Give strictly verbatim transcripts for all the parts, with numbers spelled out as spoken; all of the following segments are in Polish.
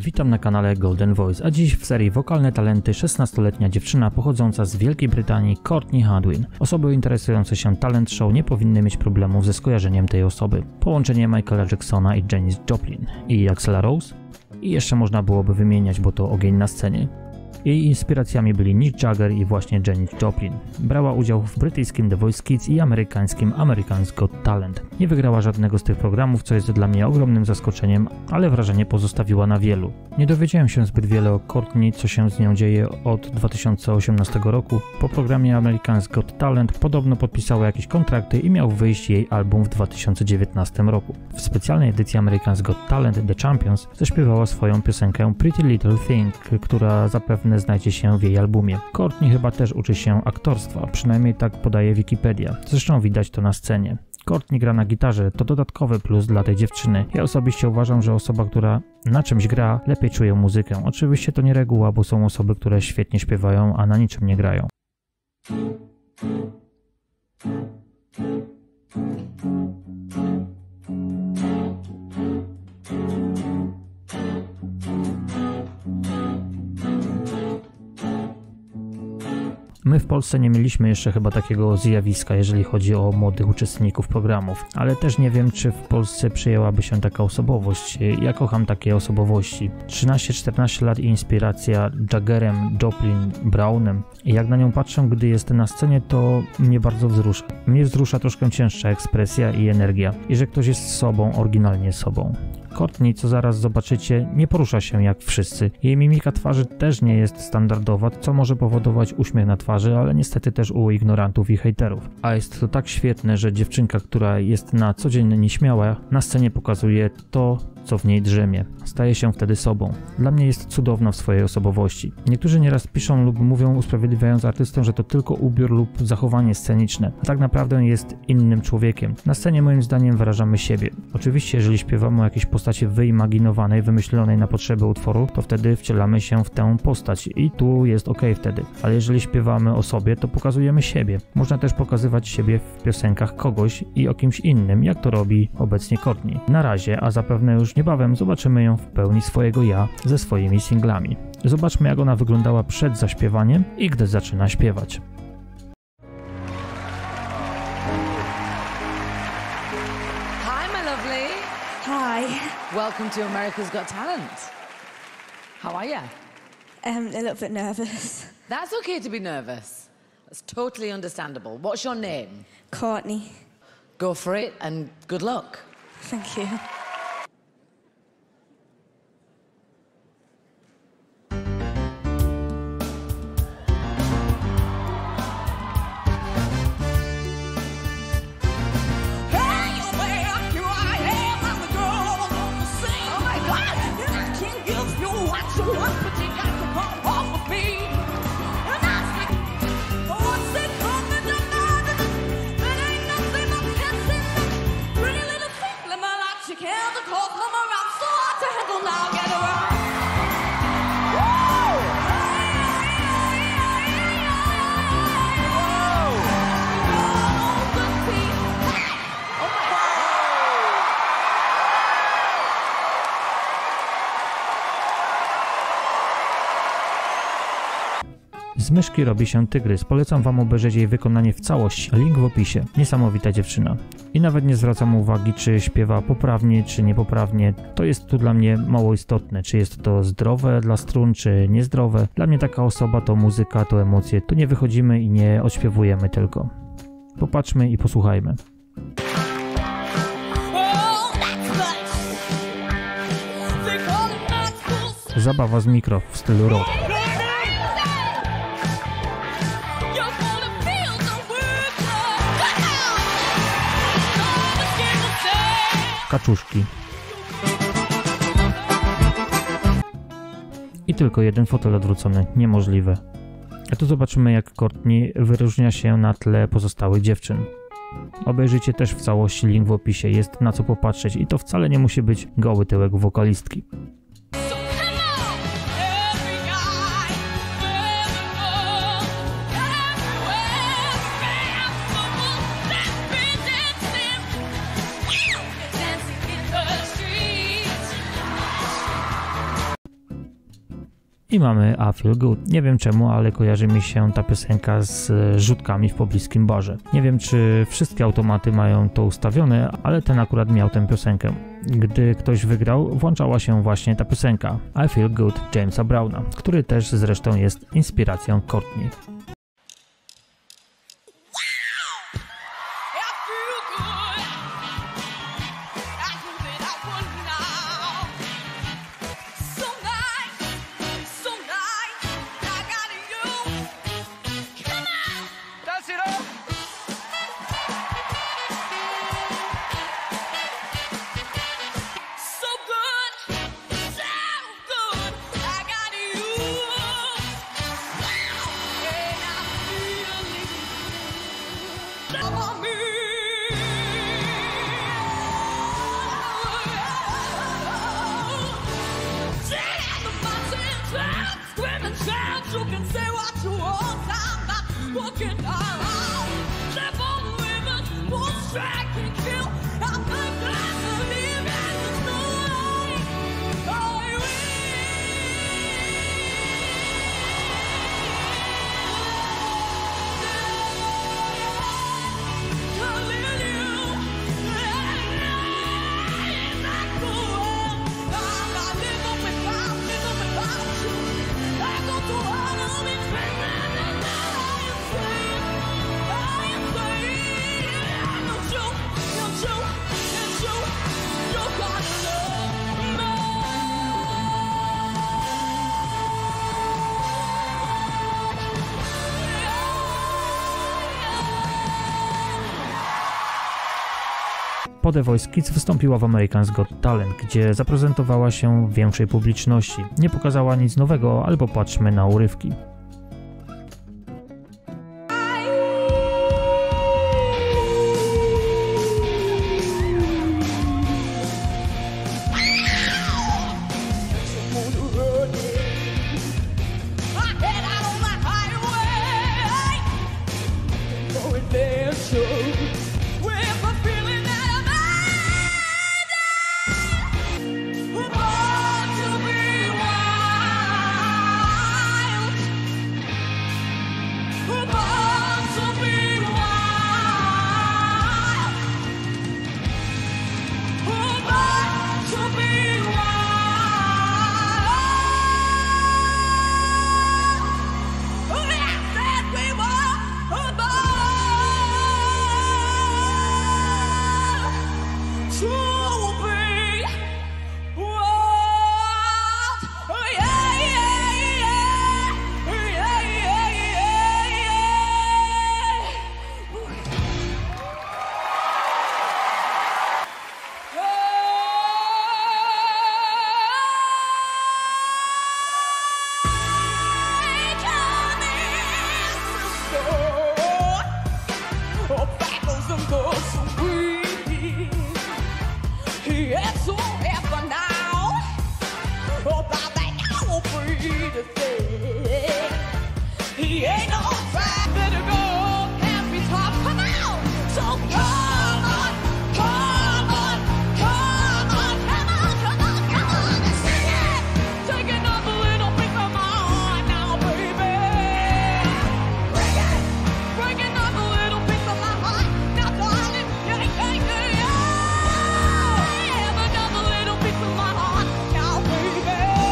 witam na kanale Golden Voice, a dziś w serii Wokalne talenty szesnastoletnia dziewczyna pochodząca z Wielkiej Brytanii Courtney Hadwin. Osoby interesujące się talent show nie powinny mieć problemów ze skojarzeniem tej osoby. Połączenie Michaela Jacksona i Janis Joplin i Axela Rose? I jeszcze można byłoby wymieniać, bo to ogień na scenie. Jej inspiracjami byli Mick Jagger i właśnie Janis Joplin. Brała udział w brytyjskim The Voice Kids i amerykańskim America's Got Talent. Nie wygrała żadnego z tych programów, co jest dla mnie ogromnym zaskoczeniem, ale wrażenie pozostawiła na wielu. Nie dowiedziałem się zbyt wiele o Courtney, co się z nią dzieje od dwa tysiące osiemnastego roku. Po programie America's Got Talent podobno podpisała jakieś kontrakty i miał wyjść jej album w dwa tysiące dziewiętnastym roku. W specjalnej edycji America's Got Talent The Champions zaśpiewała swoją piosenkę Pretty Little Thing, która zapewne znajdzie się w jej albumie. Courtney chyba też uczy się aktorstwa, przynajmniej tak podaje Wikipedia. Zresztą widać to na scenie. Courtney gra na gitarze, to dodatkowy plus dla tej dziewczyny. Ja osobiście uważam, że osoba, która na czymś gra, lepiej czuje muzykę. Oczywiście to nie reguła, bo są osoby, które świetnie śpiewają, a na niczym nie grają. My w Polsce nie mieliśmy jeszcze chyba takiego zjawiska, jeżeli chodzi o młodych uczestników programów, ale też nie wiem, czy w Polsce przyjęłaby się taka osobowość. Ja kocham takie osobowości. trzynaście czternaście lat i inspiracja Jaggerem, Joplin, Brownem. I jak na nią patrzę, gdy jest na scenie, to mnie bardzo wzrusza. Mnie wzrusza troszkę cięższa ekspresja i energia. I że ktoś jest sobą, oryginalnie sobą. Courtney, co zaraz zobaczycie, nie porusza się jak wszyscy. Jej mimika twarzy też nie jest standardowa, co może powodować uśmiech na twarzy, ale niestety też u ignorantów i hejterów. A jest to tak świetne, że dziewczynka, która jest na co dzień nieśmiała, na scenie pokazuje to, co w niej drzemie. Staje się wtedy sobą. Dla mnie jest cudowna w swojej osobowości. Niektórzy nieraz piszą lub mówią, usprawiedliwiając artystę, że to tylko ubiór lub zachowanie sceniczne, a tak naprawdę jest innym człowiekiem. Na scenie moim zdaniem wyrażamy siebie. Oczywiście, jeżeli śpiewamy o jakiejś postaci wyimaginowanej, wymyślonej na potrzeby utworu, to wtedy wcielamy się w tę postać i tu jest ok wtedy. Ale jeżeli śpiewamy o sobie, to pokazujemy siebie. Można też pokazywać siebie w piosenkach kogoś i o kimś innym, jak to robi obecnie Courtney. Na razie, a zapewne już niebawem zobaczymy ją w pełni swojego ja ze swoimi singlami. Zobaczmy, jak ona wyglądała przed zaśpiewaniem i gdy zaczyna śpiewać. Hi, my lovely. Hi. Welcome to America's Got Talent. How are you? Um, a little bit nervous. That's okay to be nervous. That's totally understandable. What's your name? Courtney. Go for it and good luck. Thank you. Z myszki robi się tygrys. Polecam wam obejrzeć jej wykonanie w całości. Link w opisie. Niesamowita dziewczyna. I nawet nie zwracam uwagi, czy śpiewa poprawnie, czy niepoprawnie. To jest tu dla mnie mało istotne. Czy jest to zdrowe dla strun, czy niezdrowe. Dla mnie taka osoba to muzyka, to emocje. Tu nie wychodzimy i nie odśpiewujemy tylko. Popatrzmy i posłuchajmy. Zabawa z mikro w stylu rock. Kaczuszki. I tylko jeden fotel odwrócony. Niemożliwe. A tu zobaczymy, jak Courtney wyróżnia się na tle pozostałych dziewczyn. Obejrzyjcie też w całości, link w opisie. Jest na co popatrzeć i to wcale nie musi być goły tyłek wokalistki. I mamy I Feel Good. Nie wiem czemu, ale kojarzy mi się ta piosenka z rzutkami w pobliskim barze. Nie wiem, czy wszystkie automaty mają to ustawione, ale ten akurat miał tę piosenkę. Gdy ktoś wygrał, włączała się właśnie ta piosenka I Feel Good Jamesa Browna, który też zresztą jest inspiracją Courtney. Po The Voice Kids wystąpiła w American's Got Talent, gdzie zaprezentowała się większej publiczności. Nie pokazała nic nowego, ale popatrzmy na urywki.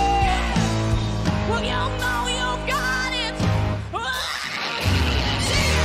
Well, you know you got it. See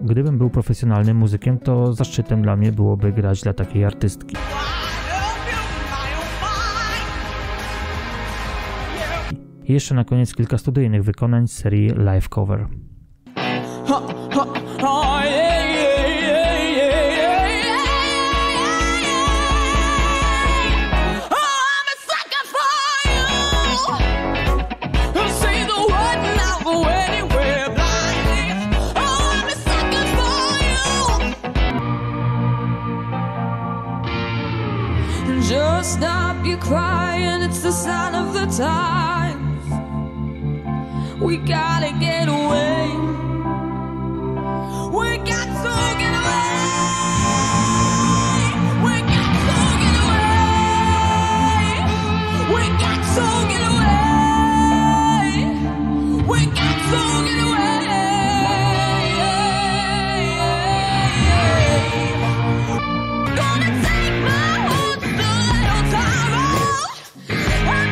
Gdybym był profesjonalnym muzykiem, to zaszczytem dla mnie byłoby grać dla takiej artystki. I jeszcze na koniec kilka studyjnych wykonań z serii Live Cover. Just stop your crying, it's the sign of the times. We gotta get away. We got to get away. We got to get away. We got to get away. We got to get away. Gonna take my horse to Little Tyrone. I'm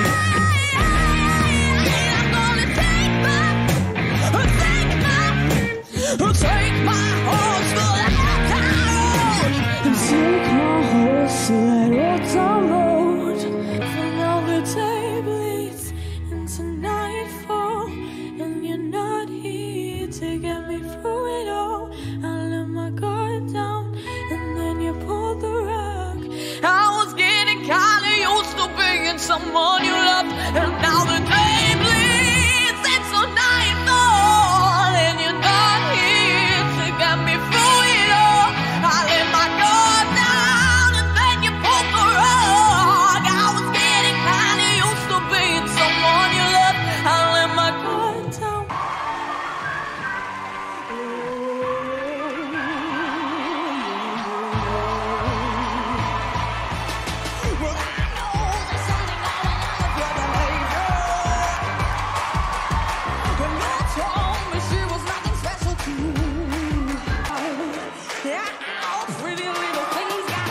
gonna take my, take my, take my horse to Little Tyrone. Take my horse to Little Tyrone. For now the day bleeds into nightfall, and you're not here to get me through it all. I let my guard down, and then you pulled the rug. I was getting kinda used to being someone you loved, and now the day bleeds into nightfall, and you're not here to get me through it all. I let my guard down, and then you pulled the rug. I was getting kinda used to being someone you loved. I let my guard down. Well, I know there's something out of your behavior. And you told me she was nothing special too. Yeah, pretty little things got.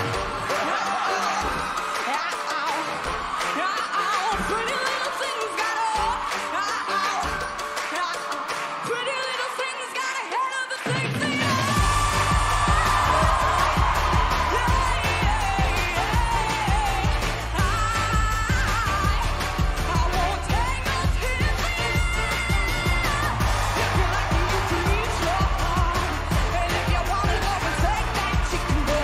Pretty little things got. Pretty little things got ahead of the things they are. I won't take no tears. If you like me, you can eat your heart. And if you want to go and take that, you can go.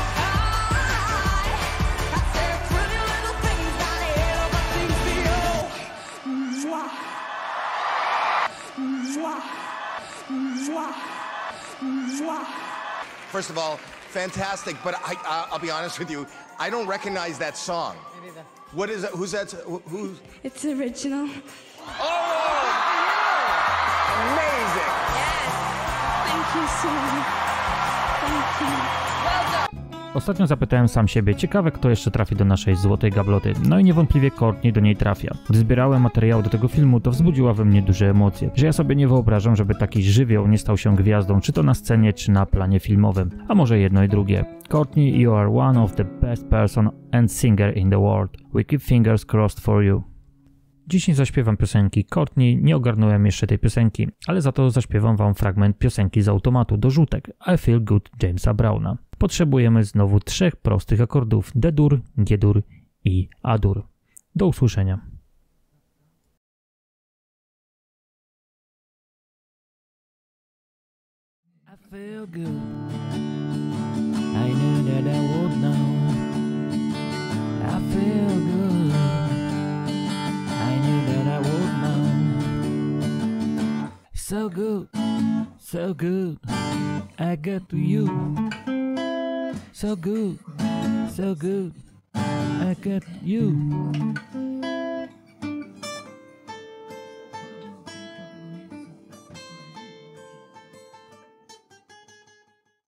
I said pretty little things got ahead of the things they are. Mwah. Mwah. Mwah. Mwah. First of all, fantastic, but I, I, I'll be honest with you, I don't recognize that song. What is it? Who's that? Who, who's? It's original. Oh! Amazing! Thank you so much. Thank you. Ostatnio zapytałem sam siebie, ciekawe kto jeszcze trafi do naszej złotej gabloty, no i niewątpliwie Courtney do niej trafia. Gdy zbierałem materiał do tego filmu, to wzbudziła we mnie duże emocje, że ja sobie nie wyobrażam, żeby taki żywioł nie stał się gwiazdą, czy to na scenie, czy na planie filmowym, a może jedno i drugie. Courtney, you are one of the best person and singer in the world. We keep fingers crossed for you. Dziś nie zaśpiewam piosenki Courtney, nie ogarnąłem jeszcze tej piosenki, ale za to zaśpiewam wam fragment piosenki z automatu do rzutek I Feel Good Jamesa Browna. Potrzebujemy znowu trzech prostych akordów D-dur, G-dur i A-dur. Do usłyszenia. I feel good. I knew that I would know. I feel good. I knew that I would know. So good, so good. I got to you. So good, so good. I got you.